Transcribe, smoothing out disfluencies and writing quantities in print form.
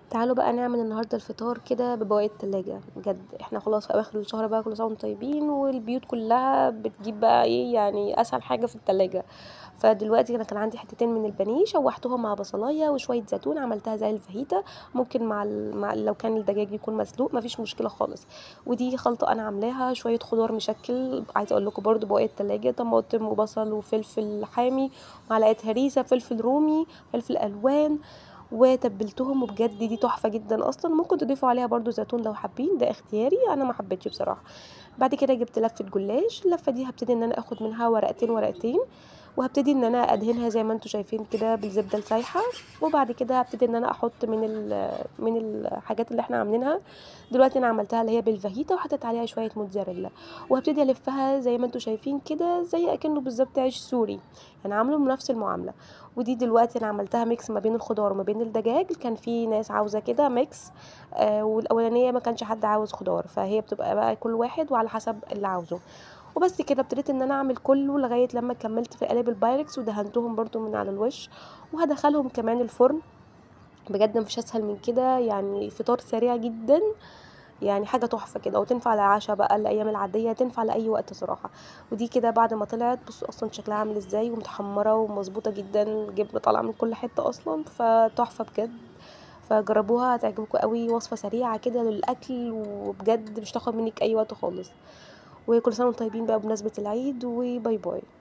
تعالوا بقى نعمل النهارده الفطار كده ببواقي التلاجة. بجد احنا خلاص في اواخر الشهر بقى، كل سنه وانتم طيبين، والبيوت كلها بتجيب بقى ايه يعني اسهل حاجه في التلاجة. فدلوقتي انا كان عندي حتتين من البانيه، شوحتهم مع بصلايه وشويه زيتون، عملتها زي الفاهيتا. ممكن لو كان الدجاج يكون مسلوق مفيش مشكله خالص. ودي خلطه انا عاملاها، شويه خضار مشكل، عايزه اقول لكم برده بواقي التلاجة: طماطم وبصل وفلفل حامي، معلقه هريسه، فلفل رومي، فلفل الوان، وتبلتهم. وبجد دي تحفه جدا اصلا. ممكن تضيفوا عليها برضو زيتون لو حابين، ده اختياري، انا ما حبيتش بصراحه. بعد كده جبت لفه جلاش. اللفه دي هبتدي ان انا اخد منها ورقتين ورقتين، وهبتدي ان انا ادهنها زي ما انتم شايفين كده بالزبده السايحه. وبعد كده هبتدي ان انا احط من الحاجات اللي احنا عاملينها. دلوقتي انا عملتها اللي هي بالفاهيتا، وحطيت عليها شويه موتزاريلا، وهبتدي الفها زي ما انتم شايفين كده، زي اكنه بالظبط عيش سوري، يعني عامله نفس المعامله. ودي دلوقتي انا عملتها ميكس ما بين الخضار وما بين الدجاج. كان في ناس عاوزه كده ميكس، والاولانيه ما كانش حد عاوز خضار، فهي بتبقى بقى كل واحد وعلى حسب اللي عاوزه. وبس كده ابتديت ان انا اعمل كله لغايه لما كملت في قالب البايركس، ودهنتهم برضو من على الوش، وهدخلهم كمان الفرن. بجد مفيش اسهل من كده، يعني فطار سريع جدا، يعني حاجه تحفه كده، وتنفع للعشاء بقى، الايام العاديه تنفع لاي وقت صراحه. ودي كده بعد ما طلعت، بصوا اصلا شكلها عامل ازاي، ومتحمره ومظبوطه جدا، الجبنه طالعه من كل حته اصلا، فتحفه بجد. فجربوها هتعجبكم قوي، وصفه سريعه كده للاكل، وبجد مش تاخد منك اي وقت خالص. وكل سنه وانتم طيبين بقى بمناسبه العيد، وباي باي.